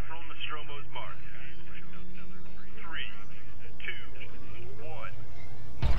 Admiral Nostromo's mark. 3, 2, 1, mark.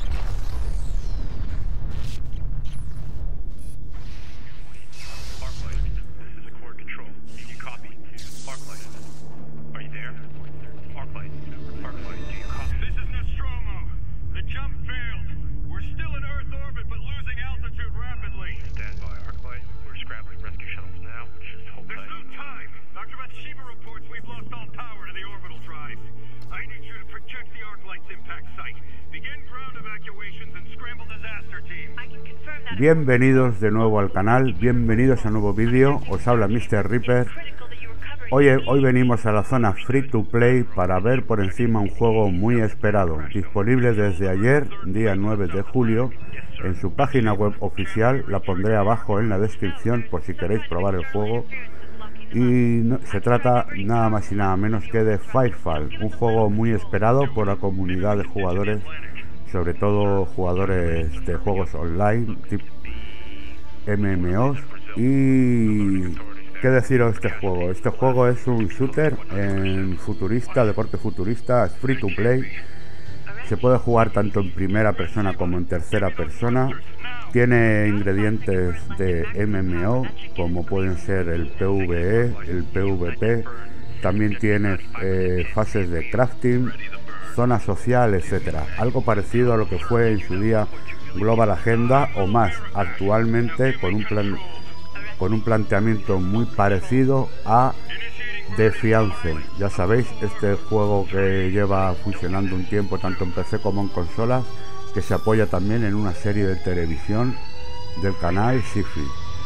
Arclight, this is Accord Control. Did you copy? Arclight, are you there? Arclight, do you copy? This is Nostromo. The jump failed. We're still in Earth orbit, but losing altitude rapidly. Stand by, Arclight. We're scrambling rescue shuttles now. Just hold tight. There's no time. Dr. Bathsheba reports we've lost all power to the orbital drive. I need you to project the Arclight's impact site. Begin ground evacuations and scramble disaster team. I can confirm that. Bienvenidos de nuevo al canal, bienvenidos a un nuevo vídeo. Os habla Mr. Ripper. Hoy venimos a la zona Free to Play para ver por encima un juego muy esperado, disponible desde ayer, día 9 de julio, en su página web oficial. La pondré abajo en la descripción por si queréis probar el juego. Y se trata nada más y nada menos que de Firefall, un juego muy esperado por la comunidad de jugadores, sobre todo jugadores de juegos online, tipo MMOs. Y ¿qué deciros de este juego? Este juego es un shooter en futurista, deporte futurista, es free to play. Se puede jugar tanto en primera persona como en tercera persona. Tiene ingredientes de MMO, como pueden ser el PvE, el PvP. También tiene fases de crafting, zona social, etcétera. Algo parecido a lo que fue en su día Global Agenda o más, actualmente con un planteamiento muy parecido a Defiance. Ya sabéis, este juego que lleva funcionando un tiempo tanto en PC como en consolas, que se apoya también en una serie de televisión del canal Sci-Fi.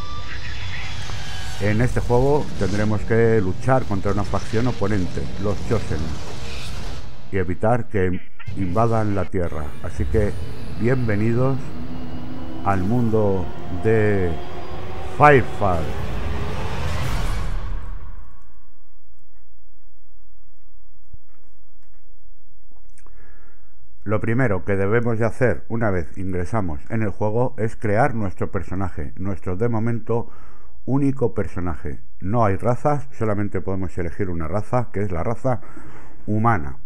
En este juego tendremos que luchar contra una facción oponente, los Chosen, y evitar que invadan la Tierra. Así que bienvenidos al mundo de Firefall. Lo primero que debemos de hacer una vez ingresamos en el juego es crear nuestro personaje, nuestro de momento único personaje. No hay razas, solamente podemos elegir una raza, que es la raza humana.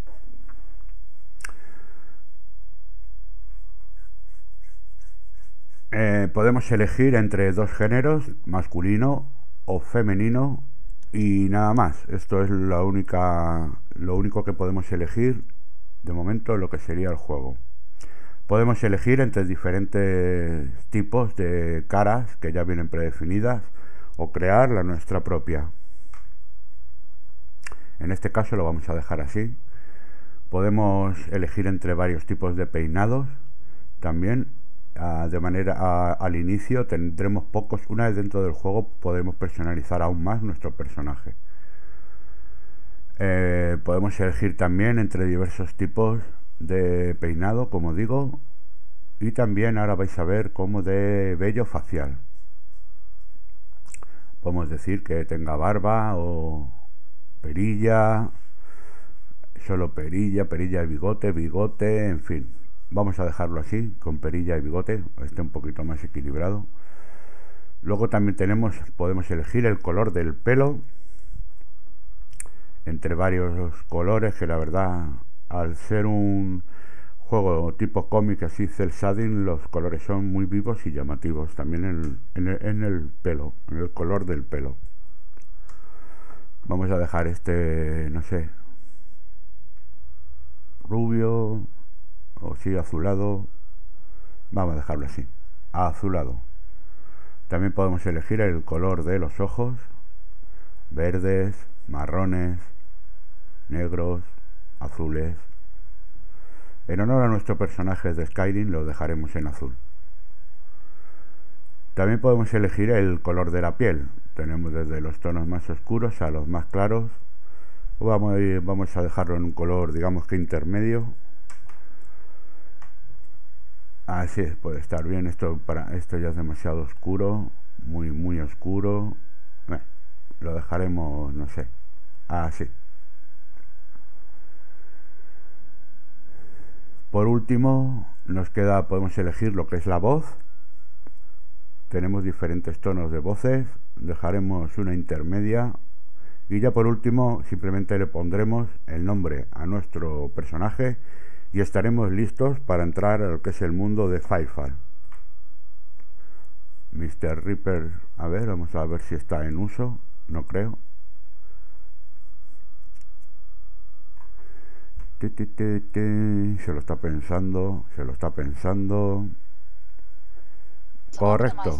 Podemos elegir entre dos géneros, masculino o femenino, y nada más. Esto es lo único que podemos elegir de momento, lo que sería el juego. Podemos elegir entre diferentes tipos de caras que ya vienen predefinidas o crear la nuestra propia. En este caso lo vamos a dejar así. Podemos elegir entre varios tipos de peinados también. De manera al inicio tendremos pocos. Una vez dentro del juego podemos personalizar aún más nuestro personaje. Podemos elegir también entre diversos tipos de peinado, como digo, y también ahora vais a ver como de vello facial. Podemos decir que tenga barba o perilla, solo perilla y bigote, en fin. Vamos a dejarlo así, con perilla y bigote, esté un poquito más equilibrado. Luego también podemos elegir el color del pelo, entre varios colores, que la verdad, al ser un juego tipo cómic así cel shading, los colores son muy vivos y llamativos. También en el pelo, en el color del pelo. Vamos a dejar este, no sé, rubio o sí, azulado. Vamos a dejarlo así, azulado. También podemos elegir el color de los ojos, verdes, marrones, negros, azules. En honor a nuestro personaje de Skyrim lo dejaremos en azul. También podemos elegir el color de la piel. Tenemos desde los tonos más oscuros a los más claros. Vamos a dejarlo en un color, digamos que intermedio. Así es, puede estar bien. Esto ya es demasiado oscuro, muy oscuro. Lo dejaremos, no sé, así. Por último, podemos elegir lo que es la voz. Tenemos diferentes tonos de voces. Dejaremos una intermedia Y ya por último, simplemente le pondremos el nombre a nuestro personaje y estaremos listos para entrar a lo que es el mundo de Firefall. Mr. Reaper, a ver, vamos a ver si está en uso. No creo. Se lo está pensando, se lo está pensando. Correcto.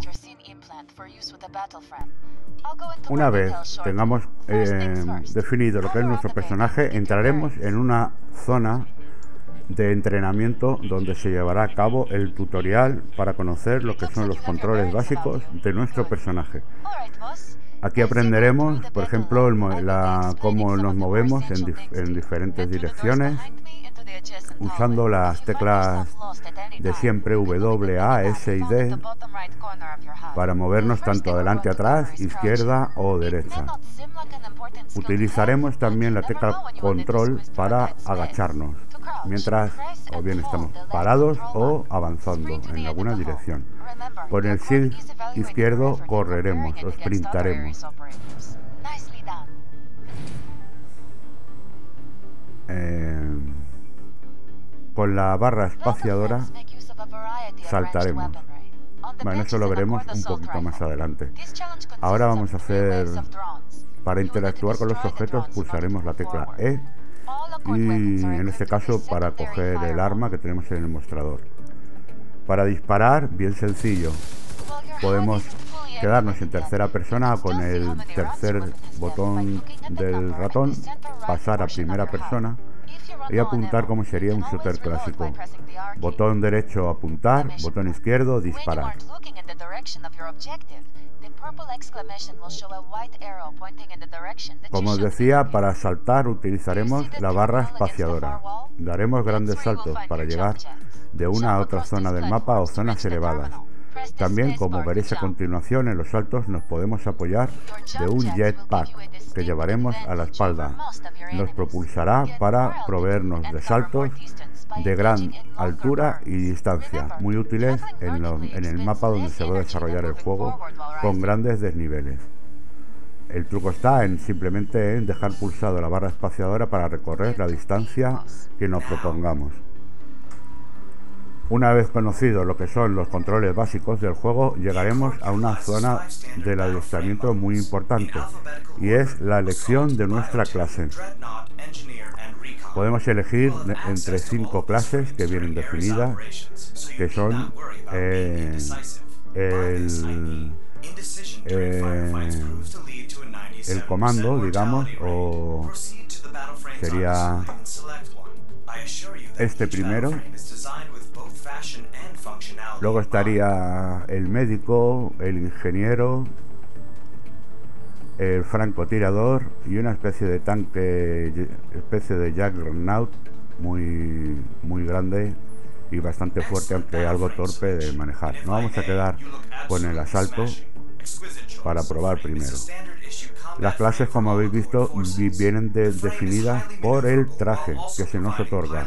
Una vez tengamos definido lo que es nuestro personaje, entraremos en una zona de entrenamiento donde se llevará a cabo el tutorial para conocer lo que son los controles básicos de nuestro personaje. Aquí aprenderemos, por ejemplo, cómo nos movemos en diferentes direcciones, usando las teclas de siempre W, A, S y D, para movernos tanto adelante, atrás, izquierda o derecha. Utilizaremos también la tecla control para agacharnos, mientras o bien estamos parados o avanzando en alguna dirección. Con el shift izquierdo correremos o sprintaremos. Con la barra espaciadora saltaremos. Bueno, eso lo veremos un poquito más adelante. Ahora vamos a hacer, para interactuar con los objetos, pulsaremos la tecla E y en este caso para coger el arma que tenemos en el mostrador. Para disparar, bien sencillo, podemos quedarnos en tercera persona con el tercer botón del ratón, pasar a primera persona y apuntar como sería un shooter clásico. Botón derecho apuntar, botón izquierdo disparar. Como os decía, para saltar utilizaremos la barra espaciadora. Daremos grandes saltos para llegar de una a otra zona del mapa o zonas elevadas. También, como veréis a continuación, en los saltos nos podemos apoyar de un jetpack que llevaremos a la espalda. Nos propulsará para proveernos de saltos de gran altura y distancia, muy útiles en el mapa donde se va a desarrollar el juego con grandes desniveles. El truco está simplemente en dejar pulsado la barra espaciadora para recorrer la distancia que nos propongamos. Una vez conocido lo que son los controles básicos del juego, llegaremos a una zona del adiestramiento muy importante, y es la elección de nuestra clase. Podemos elegir entre 5 clases que vienen definidas, que son el comando, digamos, o sería este primero. Luego estaría el médico, el ingeniero, el francotirador y una especie de tanque, especie de Juggernaut muy grande y bastante fuerte, aunque algo torpe de manejar. Nos vamos a quedar con el asalto para probar primero. Las clases, como habéis visto, vienen definidas por el traje que se nos otorga.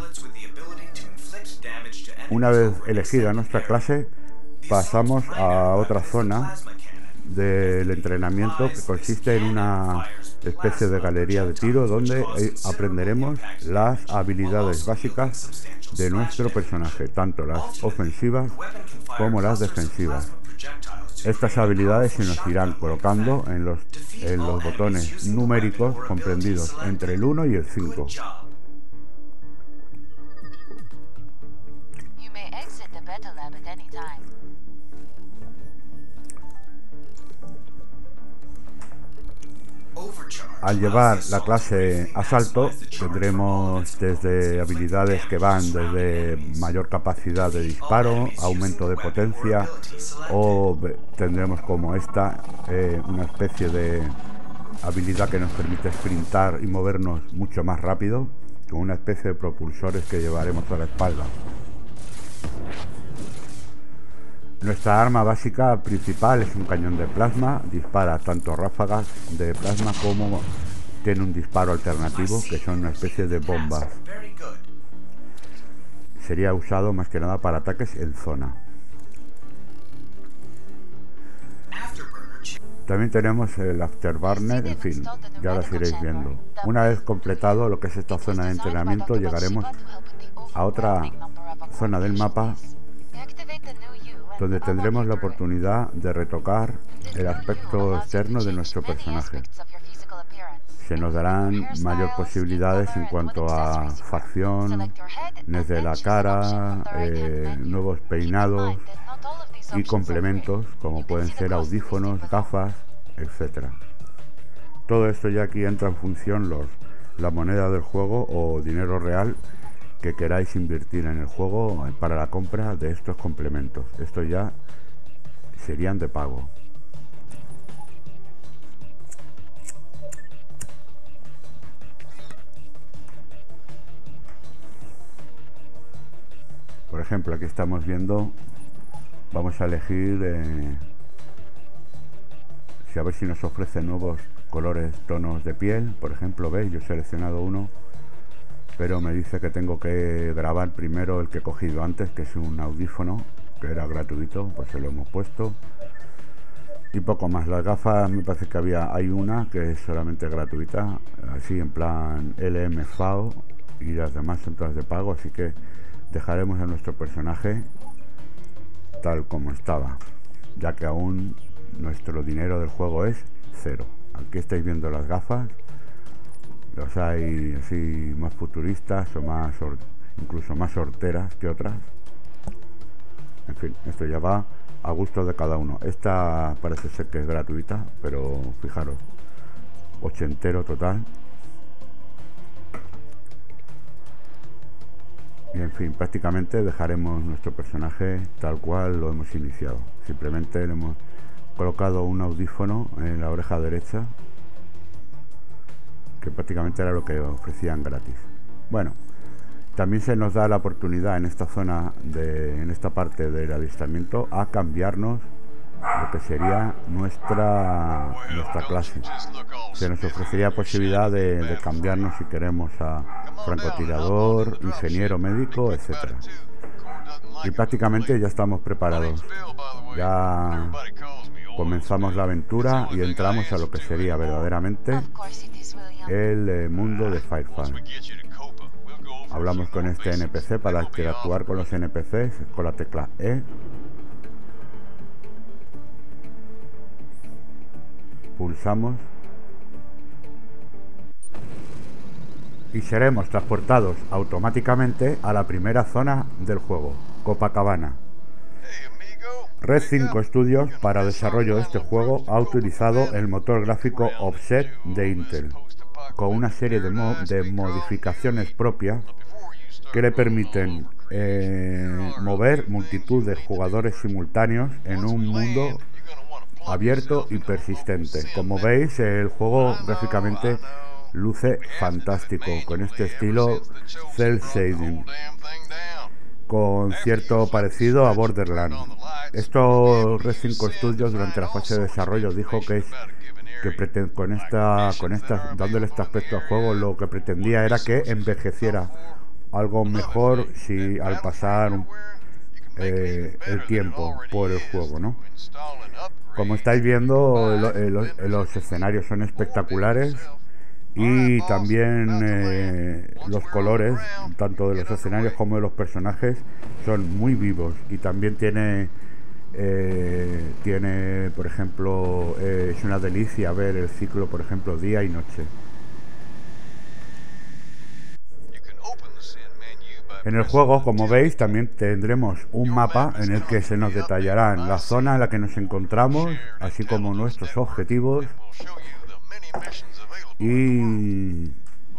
Una vez elegida nuestra clase, pasamos a otra zona del entrenamiento que consiste en una especie de galería de tiro donde aprenderemos las habilidades básicas de nuestro personaje, tanto las ofensivas como las defensivas. Estas habilidades se nos irán colocando en los botones numéricos comprendidos entre el 1 y el 5. Al llevar la clase asalto, tendremos desde habilidades que van desde mayor capacidad de disparo, aumento de potencia, o tendremos como esta una especie de habilidad que nos permite sprintar y movernos mucho más rápido, con una especie de propulsores que llevaremos a la espalda. Nuestra arma básica principal es un cañón de plasma, dispara tanto ráfagas de plasma como tiene un disparo alternativo que son una especie de bombas. Sería usado más que nada para ataques en zona. También tenemos el Afterburner, en fin, ya las iréis viendo. Una vez completado lo que es esta zona de entrenamiento, llegaremos a otra zona del mapa donde tendremos la oportunidad de retocar el aspecto externo de nuestro personaje. Se nos darán mayor posibilidades en cuanto a facción, desde la cara, nuevos peinados y complementos como pueden ser audífonos, gafas, etcétera. Todo esto ya aquí entra en función la moneda del juego o dinero real que queráis invertir en el juego para la compra de estos complementos. Estos ya serían de pago. Por ejemplo, aquí estamos viendo, vamos a elegir a ver si nos ofrece nuevos colores, tonos de piel. Por ejemplo, veis, yo he seleccionado uno, pero me dice que tengo que grabar primero el que he cogido antes, que es un audífono que era gratuito, pues se lo hemos puesto. Y poco más. Las gafas me parece que hay una que es solamente gratuita, así en plan LMFAO, y las demás son todas de pago, así que dejaremos a nuestro personaje tal como estaba, ya que aún nuestro dinero del juego es 0. Aquí estáis viendo las gafas, los hay así más futuristas o más incluso más horteras que otras. En fin, esto ya va a gusto de cada uno. Esta parece ser que es gratuita, pero fijaros, ochentero total. Y en fin, prácticamente dejaremos nuestro personaje tal cual lo hemos iniciado. Simplemente le hemos colocado un audífono en la oreja derecha, que prácticamente era lo que ofrecían gratis. Bueno, también se nos da la oportunidad en esta zona, en esta parte del adiestramiento, a cambiarnos lo que sería nuestra clase. Se nos ofrecería posibilidad de cambiarnos si queremos a francotirador, ingeniero, médico, etcétera. Y prácticamente ya estamos preparados. Ya comenzamos la aventura y entramos a lo que sería verdaderamente el mundo de Firefall. Hablamos con este NPC. Para interactuar con los NPCs con la tecla E. Pulsamos y seremos transportados automáticamente a la primera zona del juego, Copacabana. Red 5 Studios, para desarrollo de este juego, ha utilizado el motor gráfico Offset de Intel, con una serie de modificaciones propias que le permiten mover multitud de jugadores simultáneos en un mundo abierto y persistente. Como veis, el juego gráficamente luce fantástico, con este estilo cel shading, con cierto parecido a Borderlands. Esto Red 5 Studios durante la fase de desarrollo dijo que dándole este aspecto al juego, lo que pretendía era que envejeciera algo mejor si al pasar el tiempo por el juego, ¿no? Como estáis viendo, los escenarios son espectaculares y también los colores, tanto de los escenarios como de los personajes, son muy vivos. Y también tiene, por ejemplo, es una delicia ver el ciclo, por ejemplo, día y noche. En el juego, como veis, también tendremos un mapa en el que se nos detallarán la zona en la que nos encontramos, así como nuestros objetivos y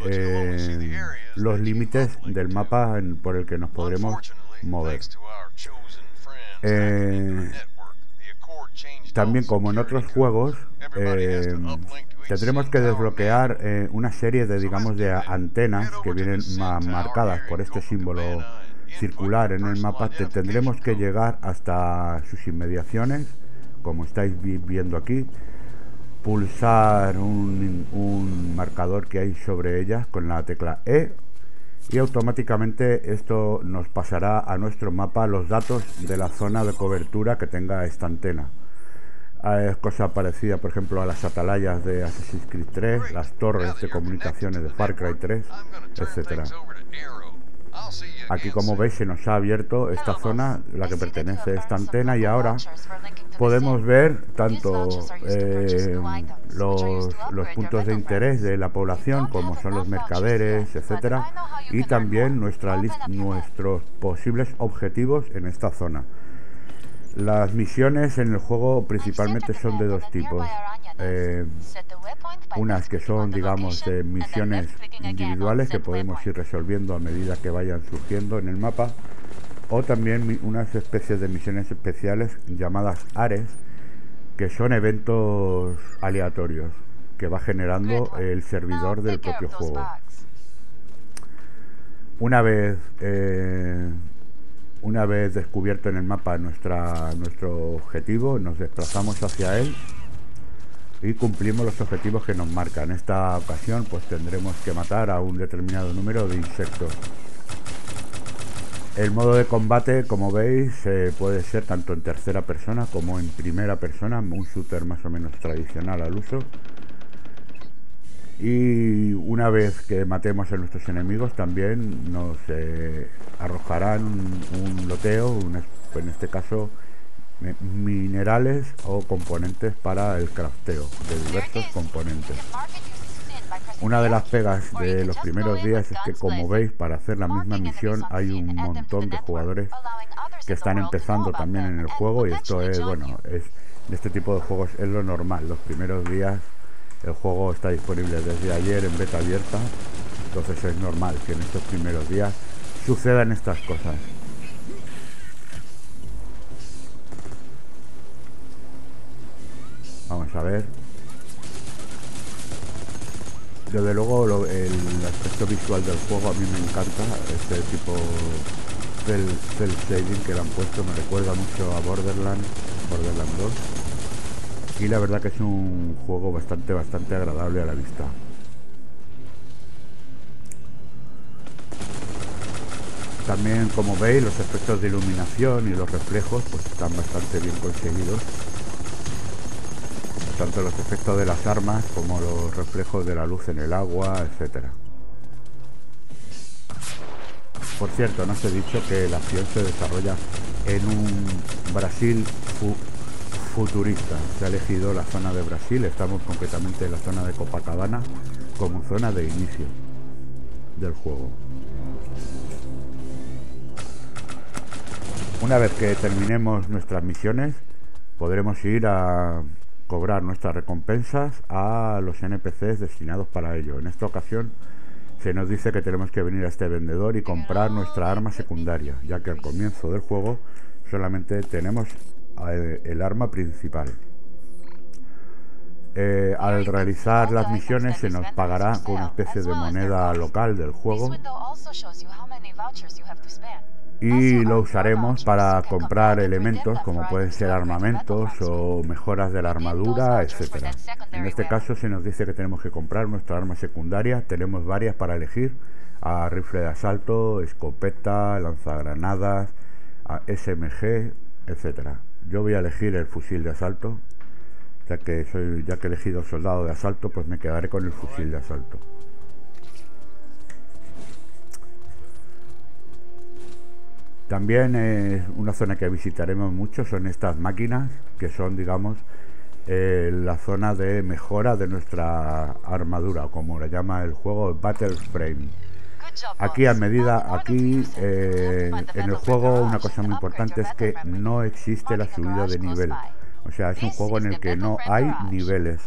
los límites del mapa por el que nos podremos mover. También, como en otros juegos, tendremos que desbloquear una serie de, digamos, de antenas que vienen marcadas por este símbolo circular en el mapa. Tendremos que llegar hasta sus inmediaciones, como estáis viendo aquí, pulsar un marcador que hay sobre ellas con la tecla E, y automáticamente esto nos pasará a nuestro mapa los datos de la zona de cobertura que tenga esta antena. Cosa parecida, por ejemplo, a las atalayas de Assassin's Creed 3, las torres de comunicaciones de Far Cry 3, etcétera. Aquí, como veis, se nos ha abierto esta zona, la que pertenece a esta antena, y ahora podemos ver tanto los puntos de interés de la población, como son los mercaderes, etcétera, y también nuestros posibles objetivos en esta zona. Las misiones en el juego principalmente son de dos tipos. Unas que son, digamos, de misiones individuales que podemos ir resolviendo a medida que vayan surgiendo en el mapa, o también unas especies de misiones especiales llamadas Ares, que son eventos aleatorios que va generando el servidor del propio juego. Una vez descubierto en el mapa nuestro objetivo, nos desplazamos hacia él y cumplimos los objetivos que nos marcan. En esta ocasión pues tendremos que matar a un determinado número de insectos. El modo de combate, como veis, puede ser tanto en tercera persona como en primera persona, un shooter más o menos tradicional al uso. Y una vez que matemos a nuestros enemigos también nos arrojarán un loteo, en este caso minerales o componentes para el crafteo de diversos componentes. Una de las pegas de los primeros días es que, como veis, para hacer la misma misión hay un montón de jugadores que están empezando también en el juego, y esto es, bueno, de este tipo de juegos es lo normal. Los primeros días el juego está disponible desde ayer en beta abierta, entonces es normal que en estos primeros días sucedan estas cosas. Vamos a ver. Desde luego el aspecto visual del juego a mí me encanta. Este tipo del shading que le han puesto me recuerda mucho a Borderlands 2, y la verdad que es un juego bastante agradable a la vista. También, como veis, los efectos de iluminación y los reflejos pues están bastante bien conseguidos, tanto los efectos de las armas como los reflejos de la luz en el agua, etcétera. Por cierto, no os he dicho que la acción se desarrolla en un Brasil futurista. Se ha elegido la zona de Brasil, estamos concretamente en la zona de Copacabana como zona de inicio del juego. Una vez que terminemos nuestras misiones, podremos ir a cobrar nuestras recompensas a los NPCs destinados para ello. En esta ocasión se nos dice que tenemos que venir a este vendedor y comprar nuestra arma secundaria, ya que al comienzo del juego solamente tenemos el arma principal. Al realizar las misiones se nos pagará con una especie de moneda local del juego, y lo usaremos para comprar elementos como pueden ser armamentos o mejoras de la armadura, etcétera. En este caso se nos dice que tenemos que comprar nuestra arma secundaria. Tenemos varias para elegir: rifle de asalto, escopeta, lanzagranadas, SMG, etcétera. Yo voy a elegir el fusil de asalto, ya que he elegido soldado de asalto, pues me quedaré con el fusil de asalto. También una zona que visitaremos mucho son estas máquinas, que son, digamos, la zona de mejora de nuestra armadura, o como le llama el juego, Battle Frame. Aquí en el juego una cosa muy importante es que no existe la subida de nivel. O sea, es un juego en el que no hay niveles.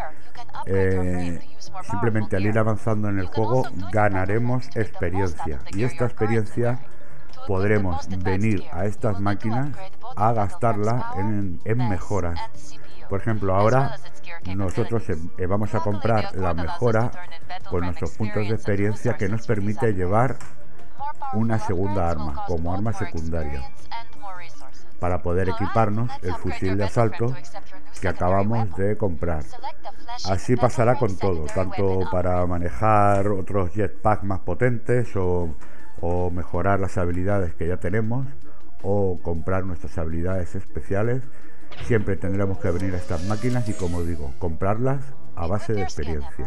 Simplemente al ir avanzando en el juego ganaremos experiencia, y esta experiencia podremos venir a estas máquinas a gastarla en mejoras. Por ejemplo, ahora nosotros vamos a comprar la mejora con nuestros puntos de experiencia, que nos permite llevar una segunda arma como arma secundaria para poder equiparnos el fusil de asalto que acabamos de comprar. Así pasará con todo, tanto para manejar otros jetpacks más potentes o mejorar las habilidades que ya tenemos, o comprar nuestras habilidades especiales Siempre tendremos que venir a estas máquinas y, como digo, comprarlas a base de experiencia.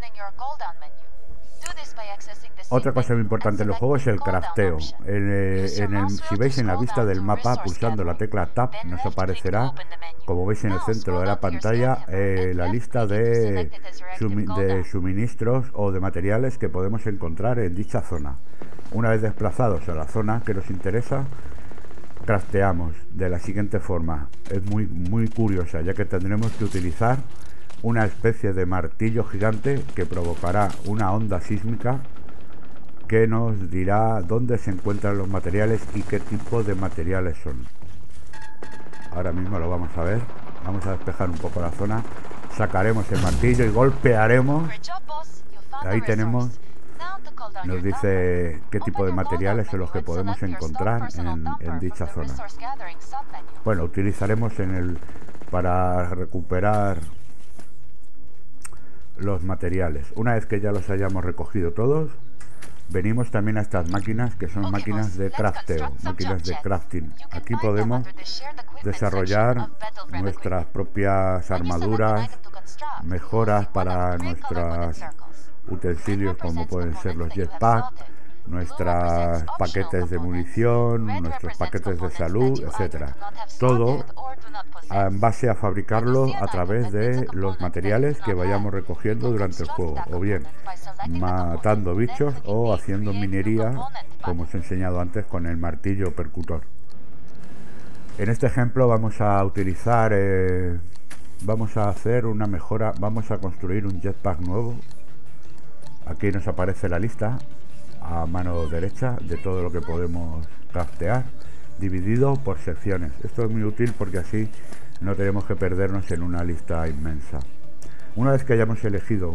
Otra cosa muy importante en los juegos es el crafteo. Si veis en la vista del mapa, pulsando la tecla Tab, nos aparecerá, como veis en el centro de la pantalla, la lista de suministros o de materiales que podemos encontrar en dicha zona. Una vez desplazados a la zona que nos interesa, crafteamos de la siguiente forma. Es muy curiosa, ya que tendremos que utilizar una especie de martillo gigante que provocará una onda sísmica que nos dirá dónde se encuentran los materiales y qué tipo de materiales son. Ahora mismo lo vamos a ver. Vamos a despejar un poco la zona. Sacaremos el martillo y golpearemos. Ahí tenemos. Nos dice qué tipo de materiales son los que podemos encontrar en dicha zona. Bueno, utilizaremos para recuperar los materiales. Una vez que ya los hayamos recogido todos, venimos también a estas máquinas que son máquinas de crafteo, máquinas de crafting. Aquí podemos desarrollar nuestras propias armaduras, mejoras para nuestros utensilios como pueden ser los jetpack, nuestros paquetes de munición, nuestros paquetes de salud, etcétera. Todo en base a fabricarlo a través de los materiales que vayamos recogiendo durante el juego, o bien matando bichos o haciendo minería, como os he enseñado antes con el martillo percutor. En este ejemplo vamos a utilizar, vamos a hacer una mejora, vamos a construir un jetpack nuevo. Aquí nos aparece la lista a mano derecha de todo lo que podemos craftear, dividido por secciones. Esto es muy útil porque así no tenemos que perdernos en una lista inmensa. Una vez que hayamos elegido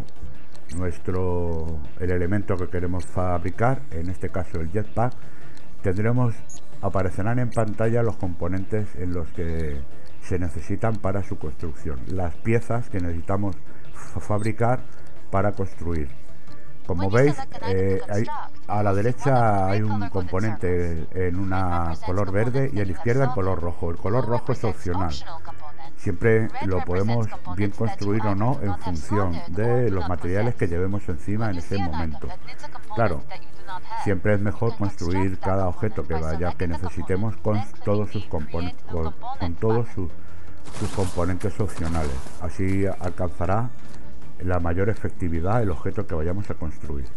el elemento que queremos fabricar, en este caso el jetpack, aparecerán en pantalla los componentes en los que se necesitan para su construcción, las piezas que necesitamos fabricar para construir. Como veis, a la derecha hay un componente en una color verde y a la izquierda en color rojo. El color rojo es opcional. Siempre lo podemos bien construir o no en función de los materiales que llevemos encima en ese momento. Claro, siempre es mejor construir cada objeto que necesitemos con todos sus componentes, sus componentes opcionales. Así alcanzará la mayor efectividad el objeto que vayamos a construir.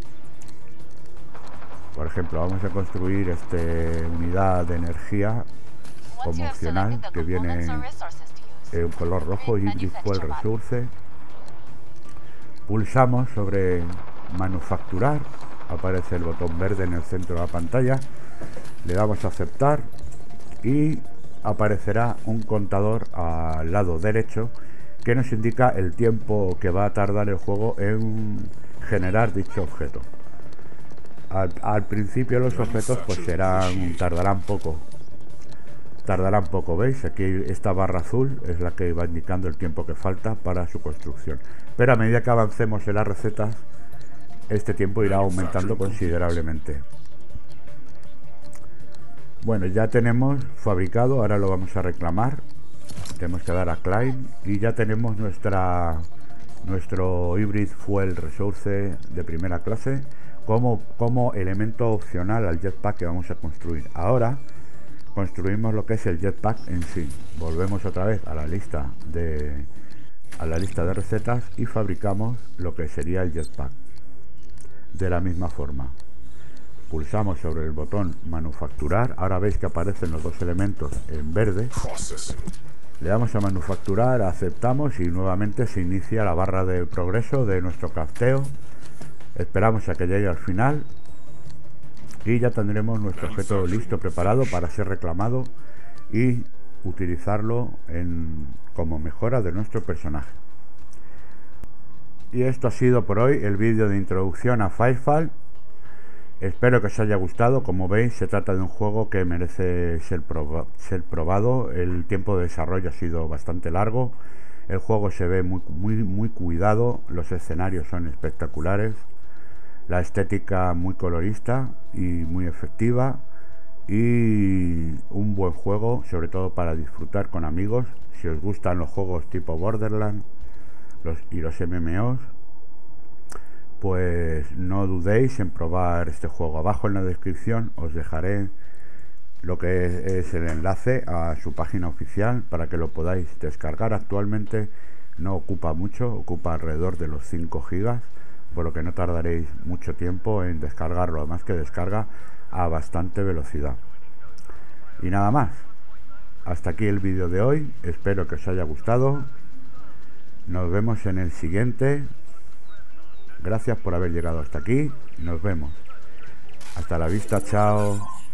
Por ejemplo, vamos a construir esta unidad de energía como opcional, que viene en color rojo, Hybrid Fuel Resource. Pulsamos sobre manufacturar, aparece el botón verde en el centro de la pantalla, le damos a aceptar y aparecerá un contador al lado derecho que nos indica el tiempo que va a tardar el juego en generar dicho objeto. Al principio los objetos pues tardarán poco, ¿veis? Aquí esta barra azul es la que va indicando el tiempo que falta para su construcción, pero a medida que avancemos en las recetas, este tiempo irá aumentando considerablemente. Bueno, ya tenemos fabricado, ahora lo vamos a reclamar. Tenemos que dar a Claim y ya tenemos nuestro Hybrid Fuel Resource de primera clase como elemento opcional al jetpack que vamos a construir. Ahora construimos lo que es el jetpack en sí. Volvemos otra vez a la lista de recetas y fabricamos lo que sería el jetpack. De la misma forma, pulsamos sobre el botón manufacturar. Ahora veis que aparecen los dos elementos en verde. Le damos a manufacturar, aceptamos y nuevamente se inicia la barra de progreso de nuestro crafteo. Esperamos a que llegue al final y ya tendremos nuestro objeto listo, preparado para ser reclamado y utilizarlo como mejora de nuestro personaje. Y esto ha sido por hoy el vídeo de introducción a Firefall. Espero que os haya gustado. Como veis, se trata de un juego que merece ser probado. El tiempo de desarrollo ha sido bastante largo. El juego se ve muy cuidado. Los escenarios son espectaculares. La estética muy colorista y muy efectiva. y un buen juego, sobre todo para disfrutar con amigos. Si os gustan los juegos tipo Borderlands y los MMOs, pues no dudéis en probar este juego. Abajo en la descripción os dejaré lo que es el enlace a su página oficial para que lo podáis descargar. Actualmente no ocupa mucho, ocupa alrededor de los 5 gigas, por lo que no tardaréis mucho tiempo en descargarlo, además que descarga a bastante velocidad. Y nada más, hasta aquí el vídeo de hoy, espero que os haya gustado. Nos vemos en el siguiente. Gracias por haber llegado hasta aquí, nos vemos. Hasta la vista, chao.